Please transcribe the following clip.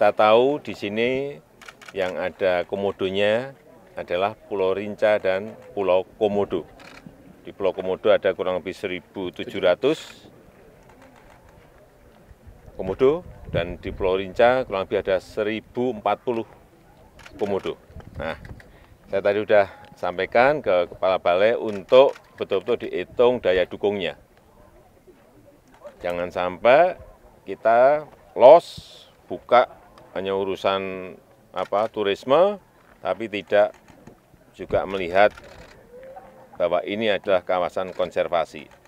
kita tahu di sini yang ada komodonya adalah Pulau Rinca dan Pulau Komodo. Di Pulau Komodo ada kurang lebih 1.700 komodo, dan di Pulau Rinca kurang lebih ada 1.040 komodo. Nah, saya tadi sudah sampaikan ke Kepala Balai untuk betul-betul dihitung daya dukungnya. Jangan sampai kita loss, buka hanya urusan turisme, tapi tidak juga melihat bahwa ini adalah kawasan konservasi.